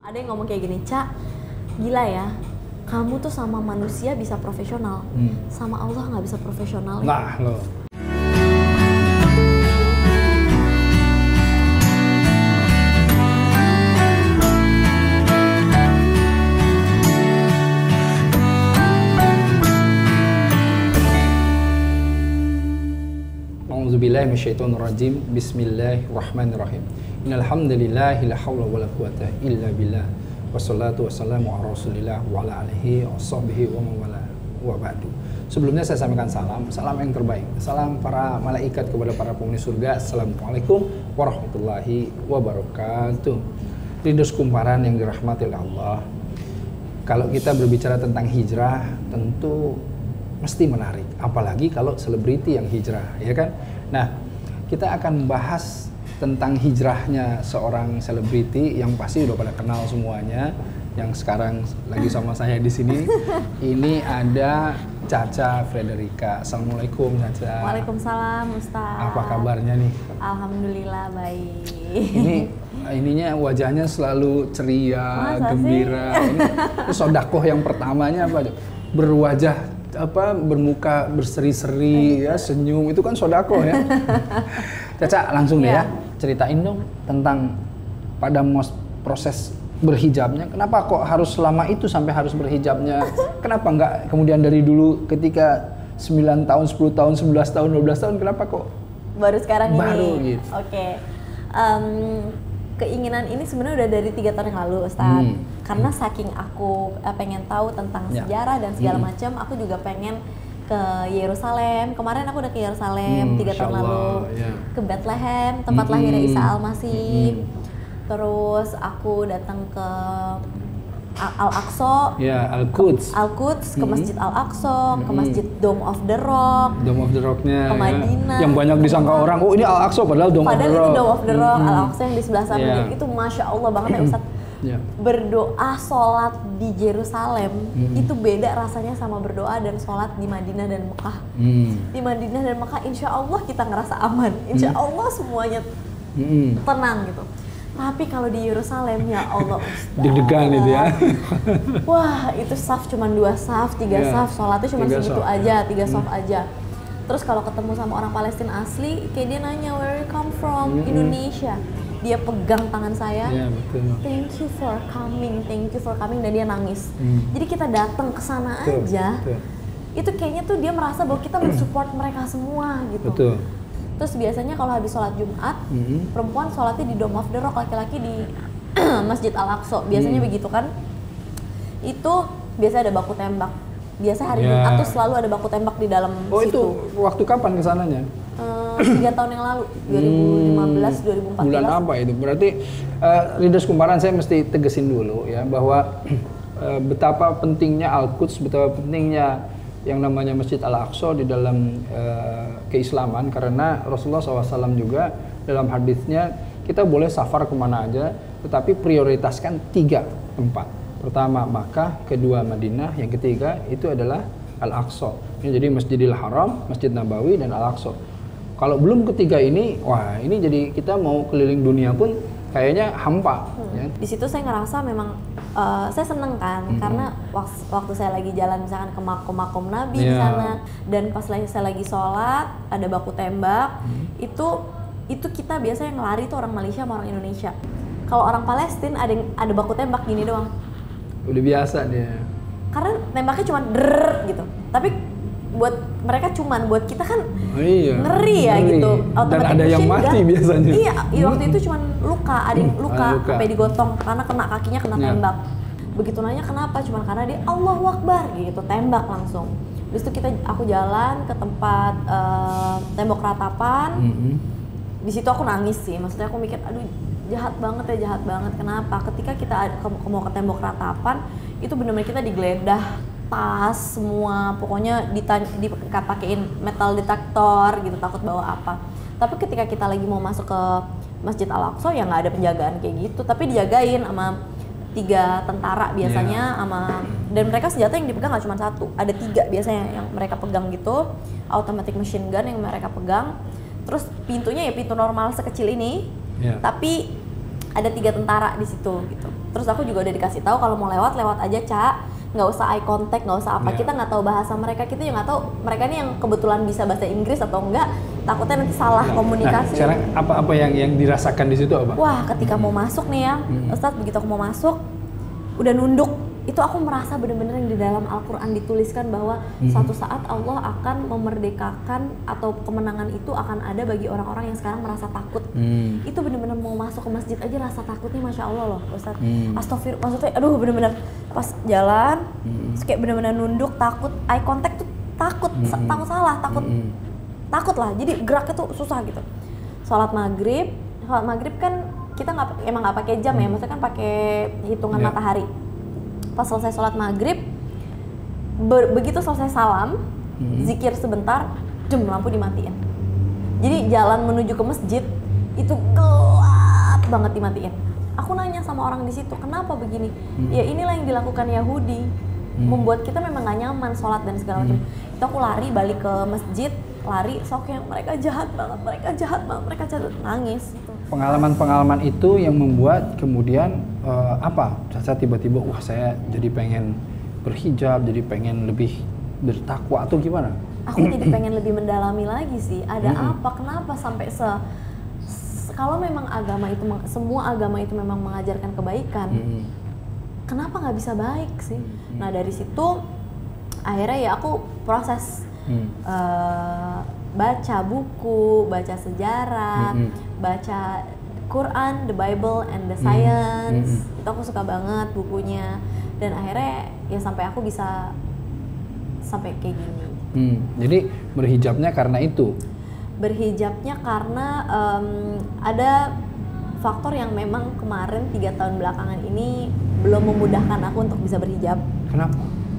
Ada yang ngomong kayak gini, Cak, gila ya, kamu tuh sama manusia bisa profesional, sama Allah nggak bisa profesional. Nah, loh. A'udzubillahi minasyaitonirrajim. Bismillahirrahmanirrahim. Innal hamdalillahi la haula wala quwata illa billah. Wassalatu wassalamu ala Rasulillah wa ala alihi washabbihi wa mawala wa ba'du. Sebelumnya saya sampaikan salam yang terbaik. Salam para malaikat kepada para penghuni surga. Assalamualaikum warahmatullahi wabarakatuh. Leaders kumparan yang dirahmati oleh Allah. Kalau kita berbicara tentang hijrah, tentu mesti menarik, apalagi kalau selebriti yang hijrah, ya kan? Nah, kita akan membahas tentang hijrahnya seorang selebriti yang pasti udah pada kenal semuanya, yang sekarang lagi sama saya di sini. Ini ada Caca Frederika. Assalamualaikum, Caca. Waalaikumsalam, Ustaz. Apa kabarnya nih? Alhamdulillah baik. Ininya wajahnya selalu ceria, Masa gembira. Ini sodakoh yang pertamanya apa? Berwajah bermuka berseri-seri, ya, senyum, itu kan sodako ya. Caca, langsung deh ya, ceritain dong tentang pada proses berhijabnya. Kenapa kok harus selama itu sampai harus berhijabnya? Kenapa nggak kemudian dari dulu ketika 9 tahun, 10 tahun, 11 tahun, 12 tahun, kenapa kok baru sekarang baru ini? Gitu. Oke. Keinginan ini sebenarnya udah dari 3 tahun yang lalu, Ustadz. Karena saking aku pengen tahu tentang sejarah dan segala macam, aku juga pengen ke Yerusalem. Kemarin aku udah ke Yerusalem 3 tahun lalu, ke Bethlehem, tempat lahirnya Isa Al-Masih. Terus aku datang ke Al-Aqsa, Al-Quds, ke Masjid Al-Aqsa, ke Masjid Dome of the Rock, Rocknya, ke Madinah. Yang banyak disangka orang, oh ini Al-Aqsa, padahal Dome of the Rock. Padahal itu Dome of the Rock, Al-Aqsa yang di sebelah sana, itu Masya Allah banget ya Ustadz. Berdoa, sholat di Yerusalem, itu beda rasanya sama berdoa dan sholat di Madinah dan Mekah. Di Madinah dan Mekah, insya Allah kita ngerasa aman, insya Allah semuanya tenang gitu. Tapi kalau di Yerusalem, ya Allah Ustaz, deg-degan itu ya. Wah, itu saf cuma 2 saf, 3 saf, sholatnya cuma segitu aja, 3 saf aja. Terus kalau ketemu sama orang Palestina asli, kayak dia nanya, where you come from? Indonesia. Dia pegang tangan saya, thank you for coming, dan dia nangis. Jadi kita datang ke sana aja, itu kayaknya tuh dia merasa bahwa kita mensupport mereka semua gitu. Betul. Terus biasanya kalau habis sholat Jumat, perempuan sholatnya di Dome of the Rock, laki-laki di Masjid Al-Aqsa. Biasanya begitu kan. Itu biasa ada baku tembak. Biasa hari Jumat tuh selalu ada baku tembak di dalam situ. Oh itu waktu kapan kesananya? 3 tahun yang lalu, 2015, 2014. Bulan apa itu? Berarti Leaders Kumparan, saya mesti tegesin dulu ya bahwa betapa pentingnya Al-Quds, betapa pentingnya yang namanya Masjid Al-Aqsa di dalam keislaman, karena Rasulullah SAW juga dalam hadisnya kita boleh safar kemana aja, tetapi prioritaskan 3 tempat. Pertama Makkah, kedua Madinah, yang ketiga itu adalah Al-Aqsa. Jadi Masjidil Haram, Masjid Nabawi, dan Al-Aqsa. Kalau belum ketiga ini, wah ini jadi kita mau keliling dunia pun kayaknya hampa. Ya. Di situ saya ngerasa memang saya seneng kan, karena waktu saya lagi jalan misalkan ke makom Nabi di sana, dan pas saya lagi sholat ada baku tembak, itu kita biasanya yang lari tuh orang Malaysia sama orang Indonesia. Kalau orang Palestina ada baku tembak gini doang. Udah biasa dia. Karena tembaknya cuma der gitu, tapi buat mereka cuman, buat kita kan ngeri ya gitu. Dan ada yang mati biasanya. Iya, waktu itu cuman luka, ada yang luka sampai digotong karena kakinya kena tembak. Begitu nanya kenapa, cuman karena dia Allahu Akbar gitu, tembak langsung. Terus itu aku jalan ke tempat tembok ratapan. Di situ aku nangis sih, maksudnya aku mikir aduh jahat banget. Kenapa? Ketika kita mau ke tembok ratapan, itu benar-benar kita digeledah, tas semua, pokoknya dipakein metal detektor gitu, takut bawa apa. Tapi ketika kita lagi mau masuk ke Masjid Al-Aqsa, ya nggak ada penjagaan kayak gitu, tapi dijagain sama 3 tentara biasanya, dan mereka senjata yang dipegang nggak cuma 1, ada 3 biasanya yang mereka pegang gitu, automatic machine gun yang mereka pegang. Terus pintunya ya pintu normal sekecil ini, tapi ada 3 tentara di situ gitu. Terus aku juga udah dikasih tahu kalau mau lewat aja, Cak. Nggak usah eye contact, nggak usah apa. Kita nggak tahu bahasa mereka, kita juga nggak tahu mereka ini yang kebetulan bisa bahasa Inggris atau enggak. Takutnya nanti salah komunikasi. Sekarang apa yang dirasakan di situ apa? Wah, ketika mau masuk nih ya, Ustadz, begitu aku mau masuk, udah nunduk. Itu aku merasa benar-benar yang di dalam Al-Quran dituliskan bahwa suatu saat Allah akan memerdekakan atau kemenangan itu akan ada bagi orang-orang yang sekarang merasa takut. Itu benar-benar mau masuk ke masjid aja rasa takutnya Masya Allah loh Ustadz. Astagfirullah, maksudnya aduh benar-benar pas jalan kayak benar-benar nunduk, takut, eye contact tuh takut, takut salah, takut lah, jadi geraknya tuh susah gitu. Sholat maghrib kan kita emang nggak pakai jam ya, maksudnya kan pakai hitungan matahari. Pas selesai sholat maghrib, begitu selesai salam, zikir sebentar, lampu dimatiin. Jadi jalan menuju ke masjid itu gelap banget dimatiin. Aku nanya sama orang di situ, kenapa begini? Ya inilah yang dilakukan Yahudi, membuat kita memang gak nyaman sholat dan segala macam. Itu aku lari balik ke masjid, yang mereka jahat banget, mereka nangis. Gitu. Pengalaman-pengalaman itu yang membuat kemudian saya tiba-tiba saya jadi pengen berhijab, jadi pengen lebih bertakwa atau gimana? Aku jadi pengen lebih mendalami lagi sih, ada apa, kenapa sampai kalau memang semua agama itu memang mengajarkan kebaikan, kenapa nggak bisa baik sih? Nah dari situ akhirnya ya aku proses baca buku, baca sejarah, baca Quran, the Bible and the Science. Itu aku suka banget bukunya, dan akhirnya ya sampai aku bisa sampai kayak gini. Jadi berhijabnya karena itu? Berhijabnya karena ada faktor yang memang kemarin 3 tahun belakangan ini belum memudahkan aku untuk bisa berhijab. Kenapa?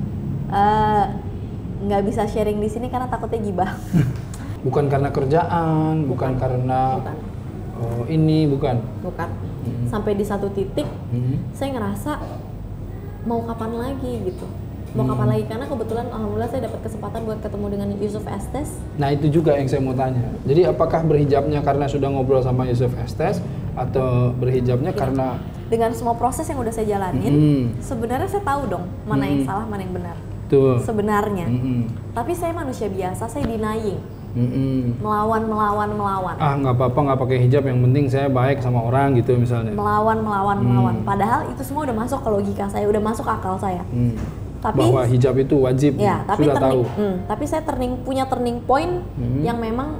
Nggak bisa sharing di sini karena takutnya gibah. Bukan karena kerjaan, bukan karena ini, bukan. Sampai di satu titik saya ngerasa mau kapan lagi gitu. Mau kapan lagi, karena kebetulan alhamdulillah saya dapat kesempatan buat ketemu dengan Yusuf Estes. Nah itu juga yang saya mau tanya. Jadi apakah berhijabnya karena sudah ngobrol sama Yusuf Estes atau berhijabnya karena dengan semua proses yang udah saya jalanin, sebenarnya saya tahu dong mana yang salah, mana yang benar. Tuh. Sebenarnya. Tapi saya manusia biasa, saya denying. Melawan. Nggak apa-apa, nggak pakai hijab, yang penting saya baik sama orang gitu misalnya. Melawan. Padahal itu semua udah masuk ke logika saya, udah masuk akal saya. Tapi, bahwa hijab itu wajib, ya, tapi sudah tahu. Tapi saya punya turning point yang memang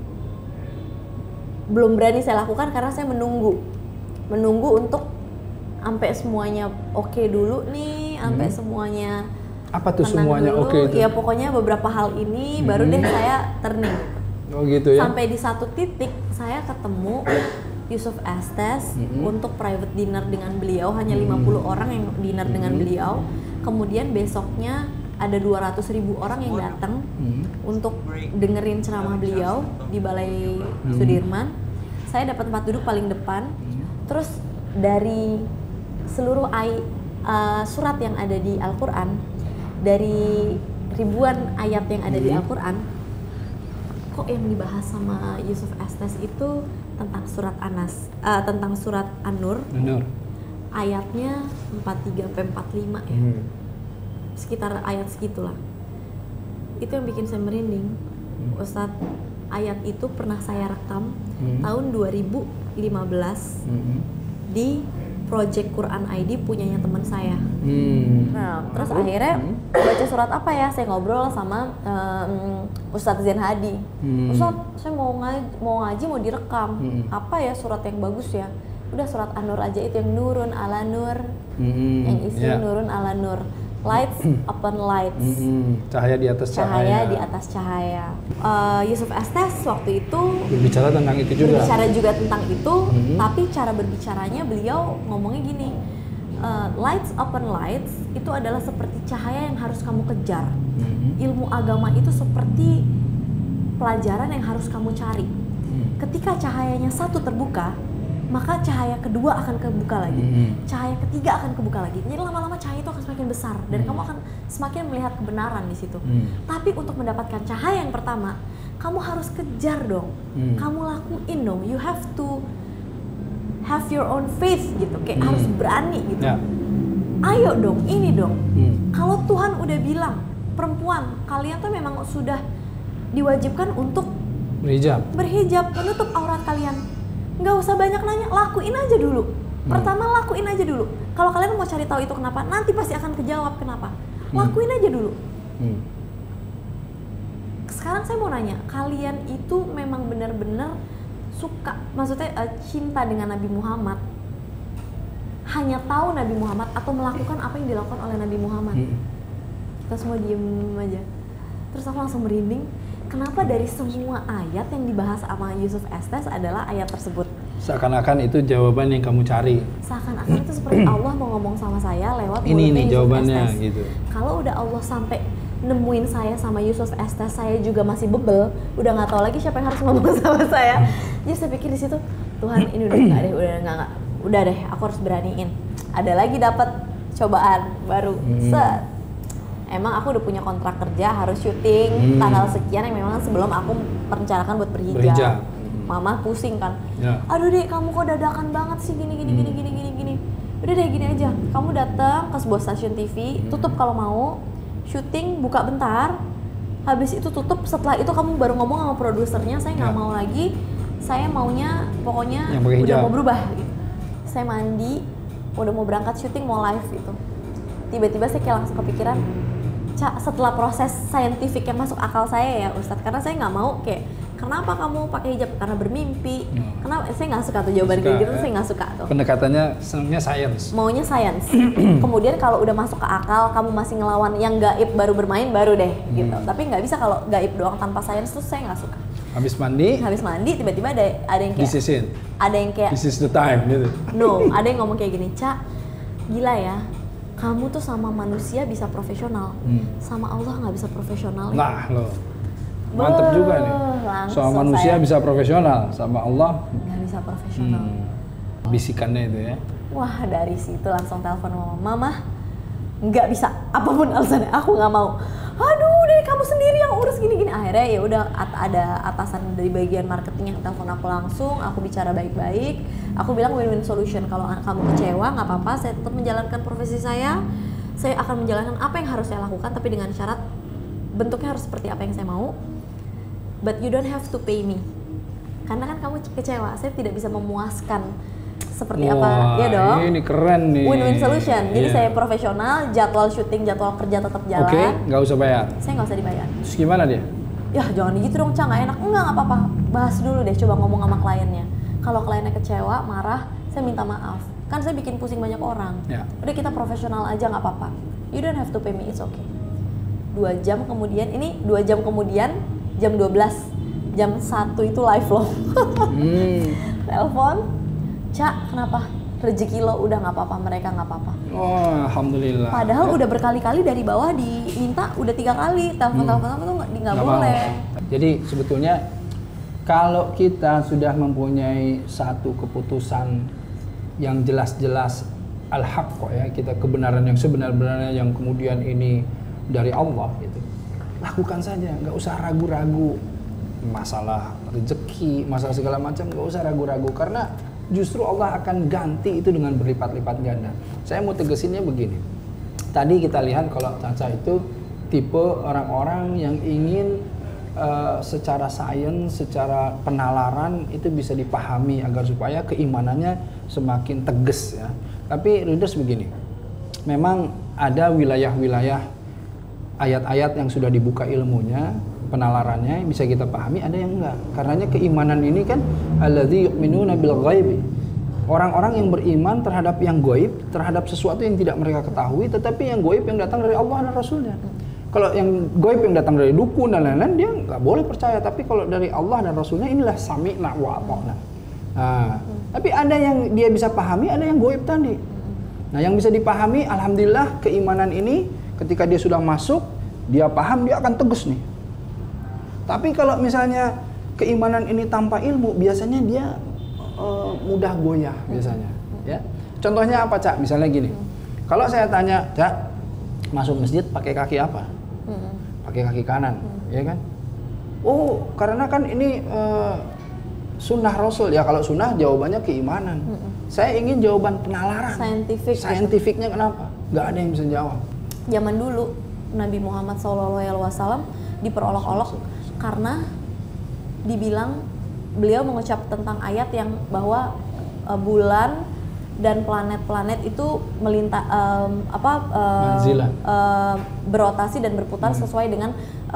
belum berani saya lakukan karena saya menunggu untuk sampai semuanya oke dulu nih, sampai semuanya. Apa tuh semuanya oke itu? Ya pokoknya beberapa hal ini baru deh saya turning. Oh gitu ya. Sampai di satu titik saya ketemu Yusuf Estes untuk private dinner dengan beliau, hanya 50 orang yang dinner dengan beliau. Kemudian besoknya ada 200.000 orang yang datang untuk dengerin ceramah beliau di Balai Sudirman. Saya dapat tempat duduk paling depan. Terus dari seluruh surat yang ada di Al-Quran, dari ribuan ayat yang ada di Al-Quran, kok yang dibahas sama Yusuf Estes itu tentang surat tentang surat An-Nur. Ayatnya 43-45 ya. Sekitar ayat segitulah. Itu yang bikin saya merinding. Ustadz, ayat itu pernah saya rekam tahun 2015 di Project Quran ID punyanya teman saya. Nah, terus akhirnya baca surat apa ya? Saya ngobrol sama Ustadz Zain Hadi. Ustadz, saya mau ngaji mau direkam. Apa ya surat yang bagus ya? Udah surat An-Nur aja, itu yang nurun ala nur, yang isi nurun ala nur, lights upon lights, cahaya di atas cahaya. Yusuf Estes waktu itu berbicara tentang itu juga. Berbicara juga tentang itu, tapi cara berbicaranya beliau ngomongnya gini, lights upon lights itu adalah seperti cahaya yang harus kamu kejar. Ilmu agama itu seperti pelajaran yang harus kamu cari. Ketika cahayanya satu terbuka, maka cahaya kedua akan kebuka lagi, cahaya ketiga akan kebuka lagi. Jadi lama-lama cahaya itu akan semakin besar dan kamu akan semakin melihat kebenaran di situ. Tapi untuk mendapatkan cahaya yang pertama, kamu harus kejar dong, kamu lakuin dong. You have to have your own faith gitu, kayak harus berani gitu. Ya. Ayo dong, ini dong. Kalau Tuhan udah bilang, perempuan, kalian tuh memang sudah diwajibkan untuk berhijab, menutup aurat kalian. Nggak usah banyak nanya, lakuin aja dulu. Pertama lakuin aja dulu. Kalau kalian mau cari tahu itu kenapa, nanti pasti akan kejawab kenapa. Lakuin aja dulu. Sekarang saya mau nanya, kalian itu memang benar-benar suka, maksudnya cinta dengan Nabi Muhammad, hanya tahu Nabi Muhammad atau melakukan apa yang dilakukan oleh Nabi Muhammad? Kita semua diem aja. Terus aku langsung merinding, kenapa dari semua ayat yang dibahas sama Yusuf Estes adalah ayat tersebut? Seakan-akan itu jawaban yang kamu cari. Seakan-akan itu seperti Allah mau ngomong sama saya lewat ini Yusuf jawabannya Estes. gitu. Kalau udah Allah sampai nemuin saya sama Yusuf Estes, saya juga masih bebel, udah nggak tahu lagi siapa yang harus ngomong sama saya. Jadi saya pikir di situ, Tuhan ini udah nggak deh, udah deh, aku harus beraniin. Ada lagi dapat cobaan baru, set. Emang aku udah punya kontrak kerja, harus syuting tanggal sekian yang memang sebelum aku merencanakan buat berhijab. Mama pusing kan, aduh deh kamu kok dadakan banget sih gini. Udah deh gini aja, kamu datang ke sebuah stasiun TV, tutup kalau mau, syuting buka bentar, habis itu tutup. Setelah itu kamu baru ngomong sama produsernya, saya nggak mau lagi, saya maunya pokoknya udah mau berubah gitu. Saya mandi, udah mau berangkat syuting, mau live gitu. Tiba-tiba saya kayak langsung kepikiran, Cak, setelah proses saintifik yang masuk akal saya ya Ustadz, karena saya nggak mau kayak, kenapa kamu pakai hijab? Karena bermimpi. Kenapa? Saya nggak suka tuh jawaban kayak gitu, saya nggak suka tuh. Pendekatannya senangnya sains. Maunya sains. Kemudian kalau udah masuk ke akal, kamu masih ngelawan yang gaib baru bermain, baru deh gitu. Tapi nggak bisa kalau gaib doang tanpa sains tuh saya nggak suka. Habis mandi tiba-tiba ada yang kayak, this is the time gitu. No, ada yang ngomong kayak gini, Cak, gila ya, kamu tuh sama manusia bisa profesional, sama Allah nggak bisa profesional. Nah loh, mantep juga nih. Sama manusia bisa profesional, sama Allah nggak bisa profesional. Bisikannya itu ya. Wah, dari situ langsung telepon mama, nggak bisa, apapun alasannya, aku nggak mau. Aduh, dari kamu sendiri yang urus gini-gini. Akhirnya ya udah, ada atasan dari bagian marketing yang telepon aku langsung, aku bicara baik-baik. Aku bilang win-win solution, kalau kamu kecewa nggak apa-apa, saya tetap menjalankan profesi saya akan menjalankan apa yang harus saya lakukan, tapi dengan syarat bentuknya harus seperti apa yang saya mau. But you don't have to pay me. Karena kan kamu kecewa, saya tidak bisa memuaskan seperti apa, ya dong. Ini keren nih. Win-win solution. Jadi saya profesional, jadwal syuting, jadwal kerja tetap jalan. Oke, nggak usah bayar. Saya nggak usah dibayar. Terus gimana dia? Ya jangan gitu dong, Cang, nggak enak. Enggak apa-apa. Bahas dulu deh, coba ngomong sama kliennya. Kalau kliennya kecewa, marah, saya minta maaf. Kan saya bikin pusing banyak orang. Udah kita profesional aja, nggak apa-apa. You don't have to pay me, it's okay. 2 jam kemudian, jam 12, jam 1 itu live loh. Telepon, Cak, kenapa? Rezeki lo udah nggak apa-apa, mereka nggak apa-apa. Oh, alhamdulillah. Padahal udah berkali-kali dari bawah diminta, udah 3 kali telepon tuh nggak boleh. Jadi sebetulnya kalau kita sudah mempunyai satu keputusan yang jelas-jelas al-haq kok ya, kita kebenaran yang sebenar-benarnya yang kemudian ini dari Allah gitu, lakukan saja, nggak usah ragu-ragu. Masalah rezeki, masalah segala macam nggak usah ragu-ragu, karena justru Allah akan ganti itu dengan berlipat-lipat ganda. Saya mau tegesinnya begini. Tadi kita lihat kalau Caca itu tipe orang-orang yang ingin secara sains, secara penalaran itu bisa dipahami agar supaya keimanannya semakin tegas ya. Tapi readers begini, memang ada wilayah-wilayah ayat-ayat yang sudah dibuka ilmunya, penalarannya bisa kita pahami, ada yang enggak. Karenanya keimanan ini kan alladzi yu'minuna bil ghaibi. Orang-orang yang beriman terhadap yang gaib, terhadap sesuatu yang tidak mereka ketahui, tetapi yang gaib yang datang dari Allah dan Rasulnya. Kalau yang gaib yang datang dari dukun dan lain-lain, dia nggak boleh percaya. Tapi kalau dari Allah dan Rasulnya, inilah sami'na wa ata'na. Nah, tapi ada yang dia bisa pahami, ada yang gaib tadi. Nah, yang bisa dipahami, alhamdulillah keimanan ini ketika dia sudah masuk, dia paham, dia akan tegas nih. Tapi kalau misalnya keimanan ini tanpa ilmu, biasanya dia mudah goyah biasanya. Ya. Contohnya apa, Cak? Misalnya gini, kalau saya tanya, Cak, masuk masjid pakai kaki apa? Pakai kaki kanan, ya kan? Oh, karena kan ini sunnah Rasul ya. Kalau sunnah jawabannya keimanan. Saya ingin jawaban penalaran. Saintifiknya kenapa? Nggak ada yang bisa jawab. Zaman dulu Nabi Muhammad SAW diperolok-olok karena dibilang beliau mengucap tentang ayat yang bahwa bulan dan planet-planet itu berotasi dan berputar sesuai dengan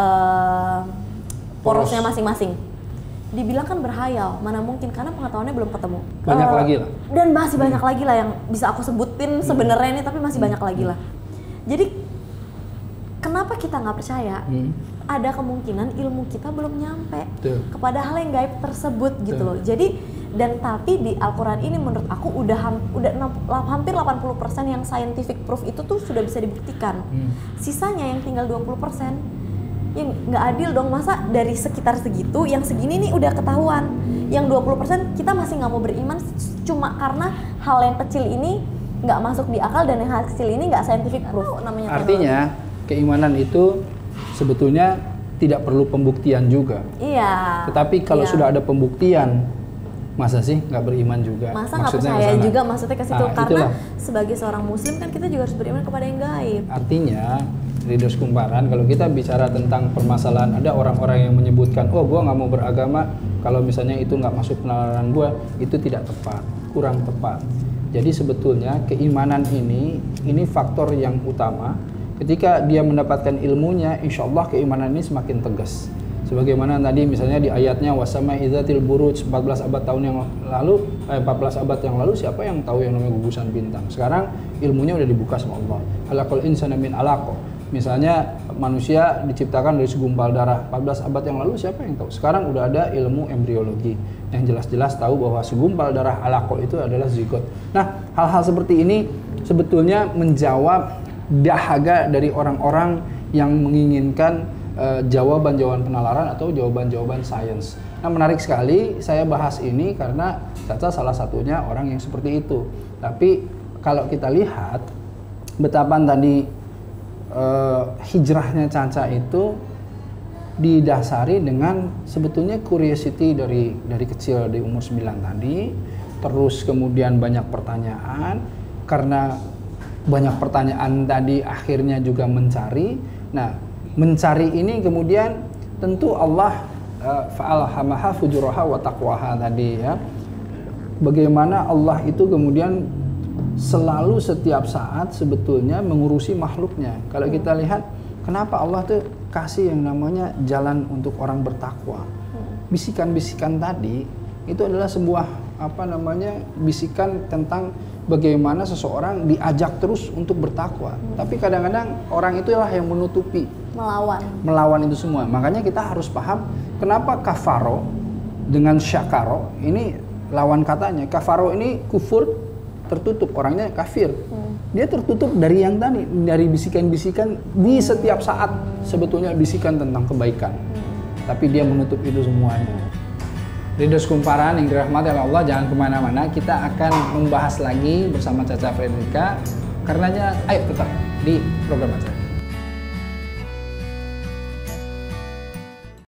porosnya masing-masing. Dibilang kan berhayal, mana mungkin, karena pengetahuannya belum ketemu. Banyak lagi lah. Dan masih banyak lagi lah yang bisa aku sebutin sebenarnya ini, tapi masih banyak lagi lah. Jadi kenapa kita nggak percaya? Ada kemungkinan ilmu kita belum nyampe kepada hal yang gaib tersebut gitu loh. Jadi tapi di Al-Quran ini menurut aku udah hampir 80% yang scientific proof itu tuh sudah bisa dibuktikan. Sisanya yang tinggal 20%. Yang nggak adil dong, masa dari sekitar segitu yang segini nih udah ketahuan, yang 20% kita masih nggak mau beriman cuma karena hal yang kecil ini nggak masuk di akal dan yang hal kecil ini nggak scientific proof. Artinya keimanan itu sebetulnya tidak perlu pembuktian juga. Iya. Tetapi kalau sudah ada pembuktian, masa sih nggak beriman juga? Masa nggak percaya juga, maksudnya ke situ. Karena sebagai seorang muslim kan kita juga harus beriman kepada yang gaib. Artinya Ridhos Kumparan, kalau kita bicara tentang permasalahan, ada orang-orang yang menyebutkan, oh gue nggak mau beragama kalau misalnya itu nggak masuk penalaran gue, itu tidak tepat, kurang tepat. Jadi sebetulnya keimanan ini faktor yang utama. Ketika dia mendapatkan ilmunya, insya Allah keimanan ini semakin tegas. Sebagaimana tadi misalnya di ayatnya wasama idzatil buruj 14 abad yang lalu siapa yang tahu yang namanya gugusan bintang? Sekarang ilmunya udah dibuka sama Allah. Khalaqal insana min alaq. Misalnya manusia diciptakan dari segumpal darah 14 abad yang lalu, siapa yang tahu? Sekarang udah ada ilmu embriologi yang jelas-jelas tahu bahwa segumpal darah alaqo itu adalah zigot. Nah, hal-hal seperti ini sebetulnya menjawab dahaga dari orang-orang yang menginginkan jawaban-jawaban penalaran atau jawaban-jawaban sains. Nah, menarik sekali saya bahas ini karena Caca salah satunya orang yang seperti itu. Tapi kalau kita lihat betapa tadi hijrahnya Caca itu didasari dengan sebetulnya curiosity dari kecil, di umur 9 tadi, terus kemudian banyak pertanyaan, karena banyak pertanyaan tadi akhirnya juga mencari. Nah, mencari ini kemudian tentu Allah fa'alhamaha fujuraha wa taqwaha tadi ya. Bagaimana Allah itu kemudian selalu setiap saat sebetulnya mengurusi makhluknya. Kalau kita lihat kenapa Allah tuh kasih yang namanya jalan untuk orang bertakwa. Bisikan-bisikan tadi itu adalah sebuah bisikan tentang bagaimana seseorang diajak terus untuk bertakwa. Tapi kadang-kadang orang itulah yang menutupi, melawan itu semua. Makanya kita harus paham kenapa kafaro dengan syakaro ini lawan katanya. Kafaro ini kufur, tertutup, orangnya kafir. Dia tertutup dari yang tadi, dari bisikan-bisikan di setiap saat sebetulnya bisikan tentang kebaikan. Tapi dia menutup itu semuanya. Ridhos Kumparan yang dirahmati oleh Allah, jangan kemana-mana, kita akan membahas lagi bersama Caca Fredrika. Karenanya ayo tetap di program Caca.